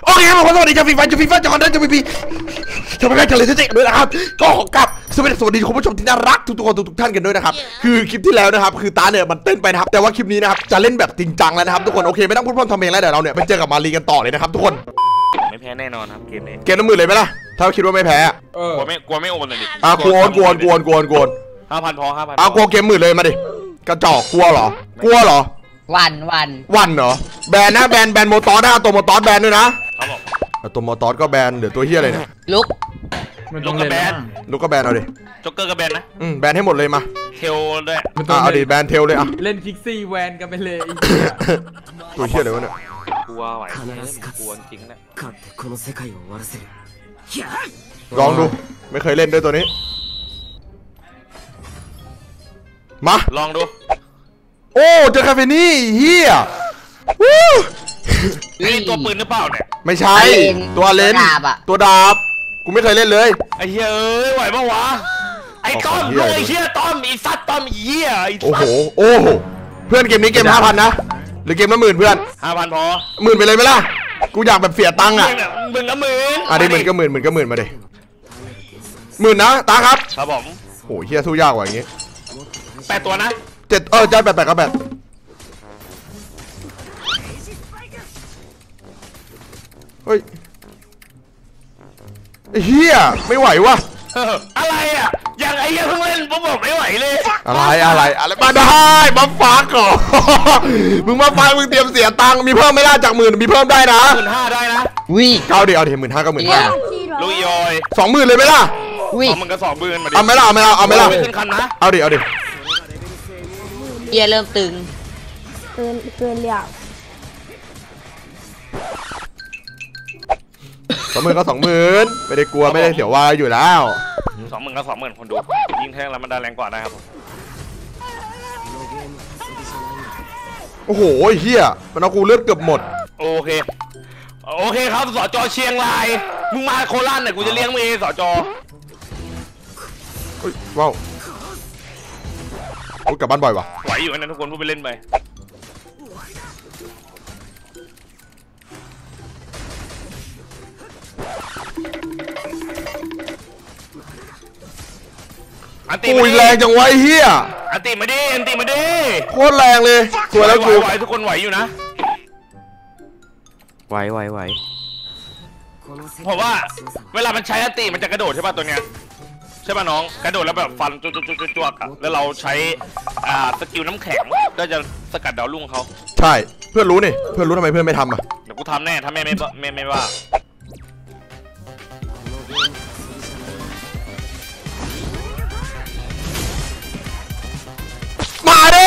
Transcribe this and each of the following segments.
โอเคครับผมสวัสดีชาวฟีฟ่าจะคอนเทนต์จะมีทำไมกันเลยที่เจ๊ด้วยนะครับก็ขอกลับสวัสดีคุณผู้ชมที่น่ารักทุกคนทุกท่านกันด้วยนะครับคือคลิปที่แล้วนะครับคือตาเนี่ยมันเต้นไปนะครับแต่ว่าคลิปนี้นะครับจะเล่นแบบจริงจังแล้วนะครับทุกคนโอเคไม่ต้องพูดพร่ำทำเพลงแล้วเดี๋ยวเราเนี่ยไปเจอกับมารีกันต่อเลยนะครับทุกคนไม่แพ้แน่นอนครับเกมนี้เกมน้ำมือเลยไหมล่ะถ้าคิดว่าไม่แพ้กลัวไม่โอนเลยดิกวน5,000 พอ5,000กลัวเกมหมื่นเลยมาดิกระจอกกลัวเหรอวันเหรอแบนนะแบนโมตอสนะตัวโมตอสแบนด้วยนะตัวโมตอสก็แบนเดี๋ยวตัวเฮียอะไรเนี่ยลุกก็แบนเอาดิจ็อกเกอร์ก็แบนนะแบนให้หมดเลยมาเทลด้วยเอาดิแบนเทลเลยอ่ะเล่นพิกซี่แวนกันไปเลยตัวเฮียอะไรวะเนี่ยกลัวไหวกลัวจริงนะลองดูไม่เคยเล่นด้วยตัวนี้มาลองดูโอ้เจอคาเฟนี่เฮียนี่ตัวปืนหรือเปล่าเนี่ยไม่ใช่ตัวเลนตัวดาบกูไม่เคยเล่นเลยไอ้เหี้ยไหวปะวะไอ้ต้อมไอ้เหี้ยต้อมอีสัตว์ต้อมเหี้ยโอ้โหเพื่อนเกมนี้เกม 5,000 นะหรือเกมละ10,000เพื่อน 5,000 พอ 10,000ไปเลยไหมล่ะกูอยากแบบเสียตังค์อ่ะ 10,000ละ10,000 ดิ10,000ก็10,000มาดิ10,000นะตาครับผมโอ้เฮียสู้ยากกว่าอย่างงี้ 8 ตัวนะ 7ใจ8ก็8เฮ้ยเฮียไม่ไหววะอะไรอ่ะอย่างไอ้เหี้ยเพิ่งเล่นผมบอกไม่ไหวเลยอะไรมาได้มาฟักก่อนมึงมาฟักมึงเตรียมเสียตังค์มีเพิ่มไม่ได้จาก10,000มีเพิ่มได้นะ 15,000ได้นะเอาดิ15,000ก็15,000 ลุยยอย 20,000เลยไหมล่ะมันก็20,000มาดิเอาไหมล่ะไม่ขึ้นคันนะเอาดิเฮียเริ่มตึงเกินเลยอ่ะ 20,000ก็20,000ไม่ได้กลัวไม่ได้เสียวว่าอยู่แล้ว 20,000ก็20,000คนดูยิงแทงแล้วมันได้แรงกว่านะครับโอ้โหเฮียมันเอากูเลือดเกือบหมดโอเคครับสจ.เชียงรายมึงมาโคราชเนี่ยกูจะเลี้ยงมึงเองสจ. ว้าวกูกลับบ้านบ่อยวะไหวอยู่นะทุกคนพูดไปเล่นไปอุ้ยแรงจังวะไอ้เหี้ยอันติมาดิโคตรแรงเลยสวยแล้วกูไหวทุกคนไหวอยู่นะไหวเพราะว่าเวลามันใช้อันติมันจะกระโดดใช่ป่ะตัวเนี้ยใช่ป่ะน้องกระโดดแล้วแบบฟันจวกอะแล้วเราใช้สกิลน้ำแข็งก็จะสกัดดาวรุ่งเขาใช่เพื่อนรู้ทำไมเพื่อนไม่ทำอ่ะเดี๋ยวกูทำแน่ถ้าแม่ไม่ว่ามาดิ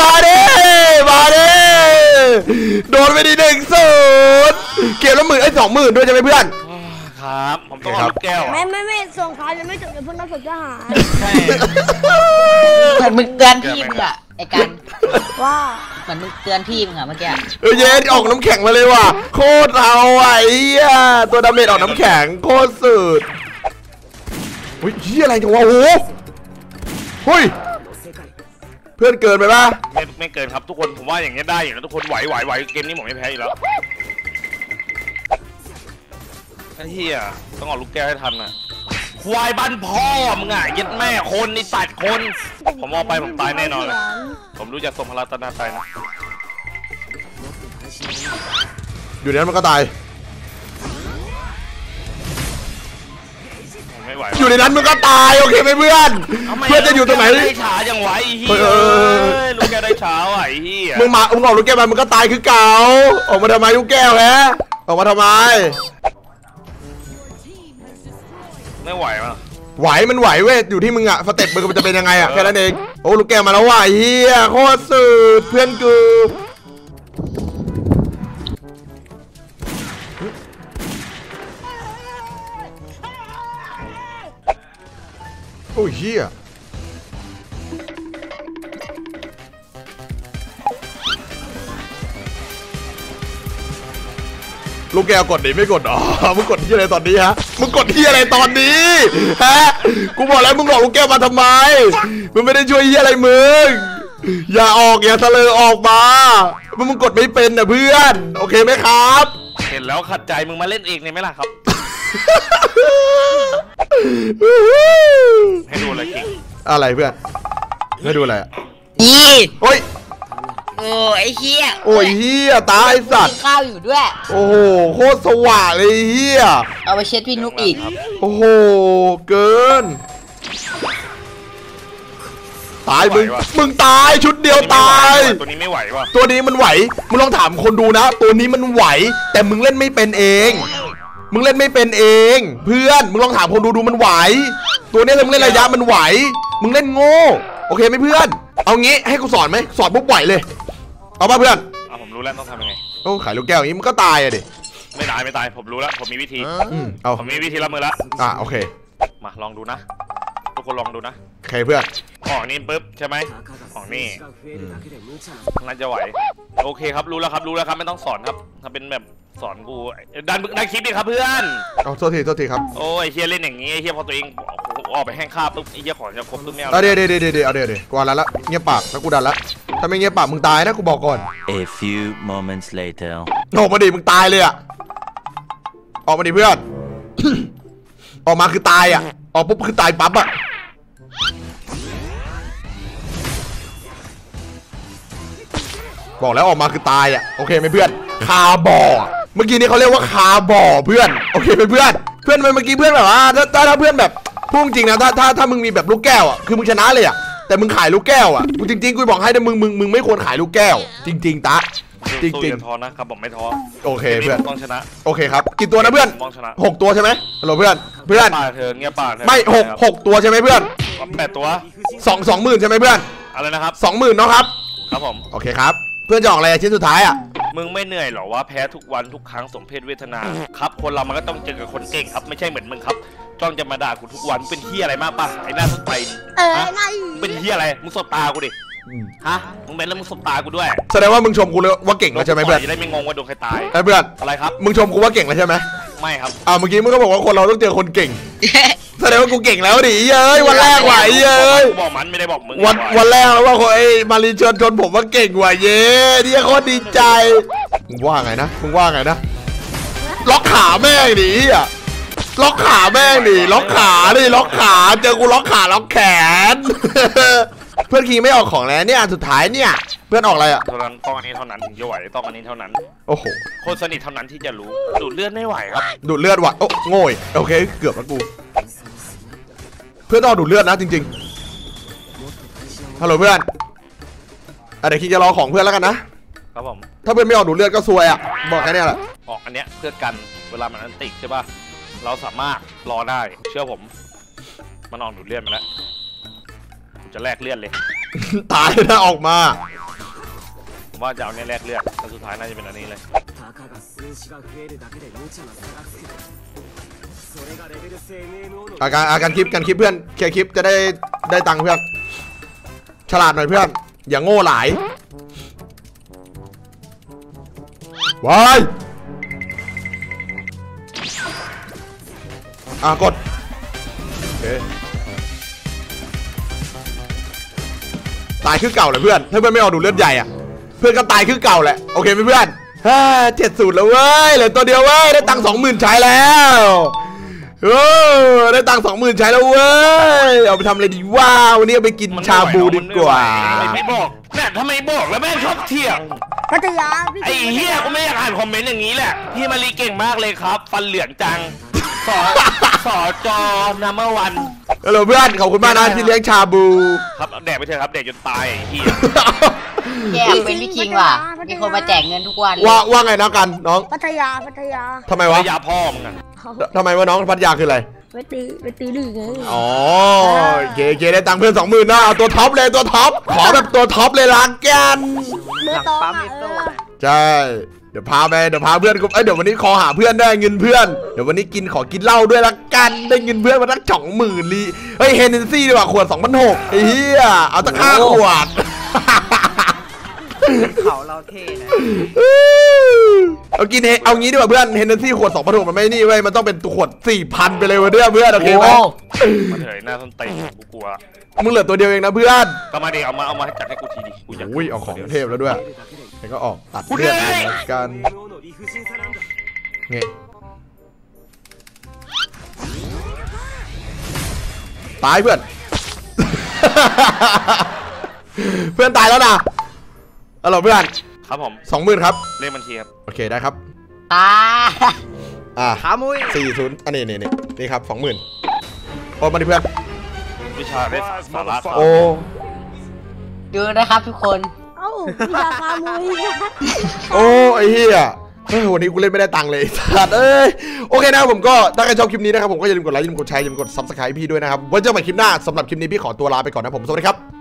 โดนไปดี1-0เกมละ10,000 20,000ด้วยใช่ไหมเพื่อนครับผมต้องเอาลูกแก้วไม่ส่งขายยังไม่จบเลยพวกนักฝึกทหารเหมือนมึงเตือนพี่มึงอะไอ้กันว่าเหมือนมึงเตือนพี่มึงอะเมื่อกี้เย็นออกน้ำแข็งมาเลยว่ะโคตรเอาไอ้ตัวดาเมจออกน้ำแข็งโคตรสุดเฮ้ยอะไรจังวะโอ้โหเพื่อนเกินไปป่ะไม่เกินครับทุกคนผมว่าอย่างเงี้ยได้อยู่นะทุกคนไหวเกมนี้ผมไม่แพ้อยู่แล้วไอ้เหี้ยต้องเอาลูกแก้วให้ทันนะควายบ้านพ่อมึงอ่ะยัดแม่คนนี่ตัดคนผมเอาไปผมตายแน่นอนเลยผมรู้จักสมพลาตนาตายนะอยู่ในนั้นมันก็ตายอยู่ในนั้นมึงก็ตายโอเคไหมเพื่อนจะอยู่ตรงไหนได้ฉาอย่างไหวเฮียลูกแก้วได้ฉาไหวเฮียมึงออกลูกแก้วมามึงก็ตายคือเก่าออกมาทำไมลูกแก้วฮะออกมาทำไมไม่ไหวมั้ยมันไหวเว้ยอยู่ที่มึงอะสเต็ปมึงมันจะเป็นยังไงอะแค่นั้นเองโอ้ลูกแก้วมาแล้วว่ะเฮียโคตรสุดเพื่อนกูโอ้ยเฮียลูกแก้วกดดิไม่กดอ๋อมึงกดที่อะไรตอนนี้ฮะมึงกดที่อะไรตอนนี้ฮะกูบอกแล้วมึงหลอกลูกแก้วมาทำไมมึงไม่ได้ช่วยที่อะไรมึงอย่าเสลอออกมามึงกดไม่เป็นนะเพื่อนโอเคไหมครับเห็นแล้วขัดใจมึงมาเล่นเองเนี่ยไหมล่ะครับ ให้ดูอะไรกิ่งอะไรเพื่อนให้ดูอะไรอ่ะอีโอ้ยโอ้ไอ้เหี้ยโอ้ยเฮียตาไอสัตกิว์นข้าวอยู่ด้วยโอ้โหโคตรสว่างเลยเฮียเอาไปเช็ดพี่นุกอีกโอ้โหเกินตายมึงตายชุดเดียวตายตัวนี้ไม่ไหวว่ะตัวนี้มันไหวมึงลองถามคนดูนะตัวนี้มันไหวแต่มึงเล่นไม่เป็นเองมึงเล่นไม่เป็นเองเพื่อนมึงลองถามคนดูมันไหวตัวนี้มึงเล่นระยะมันไหวมึงเล่นโง่โอเคไหมเพื่อนเอางี้ให้กูสอนไหมสอนปุ๊บไหวเลยเอาป่ะเพื่อนผมรู้แล้วต้องทำยังไงโอ้ขายลูกแก้วอย่างนี้มันก็ตายอะดิไม่ตายผมรู้แล้วผมมีวิธีเอาผมมีวิธีรับมือแล้วโอเคมาลองดูนะทุกคนลองดูนะโอเคเพื่อนออกนี่ปุ๊บใช่ไหมออกนี่น่าจะไหวโอเคครับรู้แล้วครับไม่ต้องสอนครับถ้าเป็นแบบสอนกูดันคลิปดิครับเพื่อนเอาโทษทีครับโอ้ยเฮียเล่นอย่างงี้เฮียพอตัวเองออกไปแห้งค่าปุ๊บไอ้เฮียของจะครบปุ๊บไม่เอาเดี๋ยวกูดันละเงียบปากแล้วกูดันละถ้าไม่เงียบปากมึงตายนะกูบอกก่อน A few moments later ออกมาดิมึงตายเลยอะออกมาดิเพื่อน ออกมาคือตายอะออกปุ๊บคือตายปั๊บอะบอกแล้วออกมาคือตายอะโอเคไหมเพื่อนคาบ่อเมื่อกี้นี้เขาเรียกว่าคาบ่อเพื่อนโอเคไหมเพื่อนเมื่อกี้เพื่อนแบบว่าถ้าเพื่อนแบบพูดจริงนะถ้ามึงมีแบบลูกแก้วอะคือมึงชนะเลยอะแต่มึงขายลูกแก้วอะกูจริงๆกูบอกให้แต่มึงไม่ควรขายลูกแก้วจริงๆตะจริงๆท้อนะครับผมไม่ท้อโอเคเพื่อนต้องชนะโอเคครับกี่ตัวนะเพื่อนต้องชนะ 6 ตัวใช่ไหมฮัลโหลเพื่อนป่าเธอเงี้ยป่าเธอไม่6ตัวใช่ไหมเพื่อน 8 ตัว 20,000ใช่ไหมเพื่อนอะไรนะครับ 20,000เนาะครับครับผมโอเคครับเพื่อนจะออกอะไรชิ้นสุดท้ายอ่ะมึงไม่เหนื่อยหรอว่าแพ้ทุกวันทุกครั้งสมเพศเวทนาครับคนเรามันก็ต้องเจอกับคนเก่งครับไม่ใช่เหมือนมึงครับจ้องจะมาด่ากูทุกวันเป็นเฮียอะไรมากป่ะไอ้หน้าสไปน์เป็นเฮียอะไรมึงสบตากูดิฮะมึงเป็นแล้วมึงสบตากูด้วยแสดงว่ามึงชมกูเลยว่าเก่งแล้วใช่ไหมเพื่อนจะได้ไม่งงว่าโดนใครตายเพื่อนอะไรครับมึงชมกูว่าเก่งแล้วใช่ไหมไม่ครับเมื่อกี้มึงก็บอกว่าคนเราต้องเจอคนเก่ง แสดงว่ากูเก่งแล้วดิเย้ยวันแรกว่ะเย้ยบอกมันไม่ได้บอกมึงวันแรกแล้วว่าคนมารีเชิญชนผมว่าเก่งว่ะเย้ที่โคตรดีใจมึงว่าไงนะล็อกขาแม่งดิล็อกขาแม่งดิล็อกขาเจอกูล็อกขาล็อกแขน เพื่อนคีไม่ออกของแล้วเนี่ยสุดท้ายเนี่ยเพื่อนออกอะไรอ่ะเท่านั้นต้องอันนี้เท่านั้นถึงจะไหวต้องอันนี้เท่านั้นโอ้โหคนสนิทเท่านั้นที่จะรู้ดูดเลือดไม่ไหวครับดูดเลือดว่ะโอ้โง่โอเคเกือบแล้วกูเพื่อนต้องดูดเลือดนะจริงๆฮัลโหลเพื่อนเดี๋ยวคีจะรอของเพื่อนแล้วกันนะครับผมถ้าเพื่อนไม่ออกดูดเลือดก็ซวยอ่ะบอกแค่นี้แหละออกอันเนี้ยเพื่อกันเวลามันอันติใช่ป่ะเราสามารถรอได้เชื่อผมมันออกดูดเลือดมาแล้วจะแลกเลือดเลยตายถ้าออกมาผมว่าจะเอาเนี่ยแลกเลือดแต่สุดท้ายน่าจะเป็นอันนี้เลยการคลิปเพื่อนเคลียร์คลิปจะได้ตังค์เพื่อนฉลาดหน่อยเพื่อนอย่าโง่หลายวายกดโอเคตายคือเก่าเลยเพื่อนถ้าเพื่อนไม่ออกดูเลือดใหญ่อะเพื่อนก็ตายคือเก่าแหละโอเคไหมเพื่อน70แล้วเว้ยเหลือตัวเดียวเว้ยได้ตังค์ 20,000ใช้แล้วได้ตังค์ 20,000ใช้แล้วเว้ยเอาไปทำอะไรดีว่าวันนี้เอาไปกินชาบูดีกว่าไม่บอกแม่ทำไมบอกแล้วแม่ชอบเถียงพัทยาพี่ไอ้เหี้ยกูไม่อยากอ่านคอมเมนต์อย่างนี้แหละพี่มารีเก่งมากเลยครับฟันเหลืองจังสอจอนัมเบอร์วันฮัลโหลเพื่อนขอบคุณมากนะที่เลี้ยงชาบูครับแดกไปเถอะครับแดกจนตายไอ้เหี้ยแกเป็นพี่คิงว่ะมีคนมาแจกเงินทุกวันว่าไงนะกันน้องพัทยาทำไมวะยาพ่อมึงอ่ะทำไมวะน้องพัทยาคืออะไรไปตีลีกไงอ๋อเกได้ตังค์เพื่อน 20,000นะเอาตัวท็อปเลยตัวท็อปขอแบบตัวท็อปเลยละกันเมื่อตอนใช่เดี๋ยวพาเพื่อนกูเดี๋ยววันนี้ขอหาเพื่อนได้เงินเพื่อนเดี๋ยววันนี้ขอกินเหล้าด้วยละกันได้เงินเพื่อนมาตั้ง20,000ลีเฮ้ยเฮนเนนซี่ดีกว่าขวด 2,600ไอ้เหี้ยเอาตั้ง5 ขวดเขาเราเท่นะเอางี้ดีกว่าเพื่อนเฮนเนนซี่ขวด 2,600มันไม่นี่เว้ยมันต้องเป็นตัวขวด 4,000 ไปเลยเว้ยเพื่อนโอเคไหมมาเถอะหน้าส้นตีนกูกลัวมึงเหลือตัวเดียวเองนะเพื่อนก็มาดิเอามาให้จัดให้กูทีดิกูอยากอุ้ยเอาของเทพแล้วด้วยแล้วก็ออกตัดเลือดกันไงตายเพื่อน เพื่อนตายแล้วนะเอาล่ะเพื่อนครับผม 20,000ครับเลขบัญชีครับโอเคได้ครับตาขามุ้ย 40อันนี้นี่ครับ 20,000โอ้มาดิเพื่อนวิชาได้สาระครับโอ้ดูนะครับทุกคนเอ้าพี่ยาคามุยโอ้ไอ้เหี้ยเฮ้ยวันนี้กูเล่นไม่ได้ตังค์เลยสัตว์เอ้ยโอเคนะครับผมก็ถ้าใครชอบคลิปนี้นะครับผมก็อย่าลืมกดไลค์อย่าลืมกดแชร์อย่าลืมกด Subscribe พี่ด้วยนะครับไว้เจอกันใหม่คลิปหน้าสำหรับคลิปนี้พี่ขอตัวลาไปก่อนนะผมสวัสดีครับ